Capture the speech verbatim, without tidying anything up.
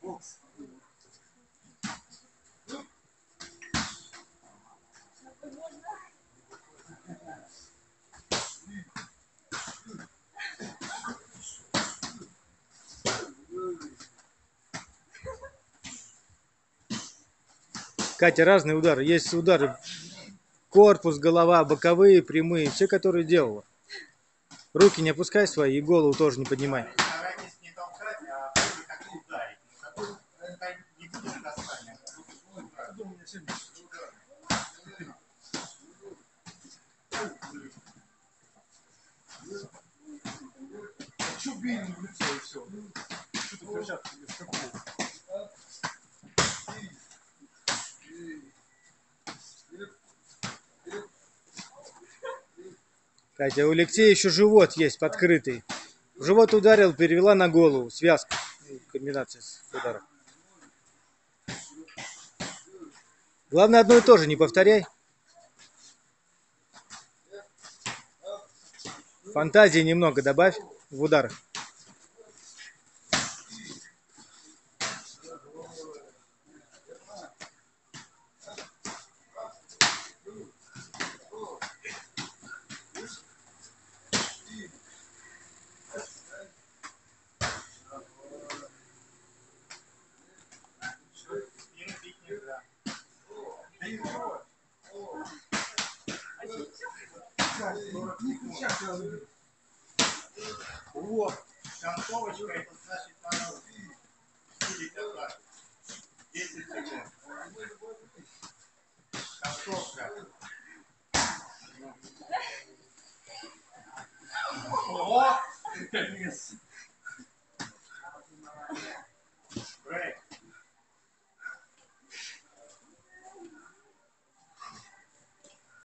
Катя, разные удары. Есть удары корпус, голова, боковые, прямые. Все, которые делала. Руки не опускай свои и голову тоже не поднимай. Катя, у Алексея еще живот есть подкрытый. В живот ударил, перевела на голову. Связка. Комбинация с ударом. Главное, одно и то же не повторяй. Фантазии немного добавь в ударах. Вот, концовочка, это значит, надо усилить атаку. десять секунд. Концовка. О!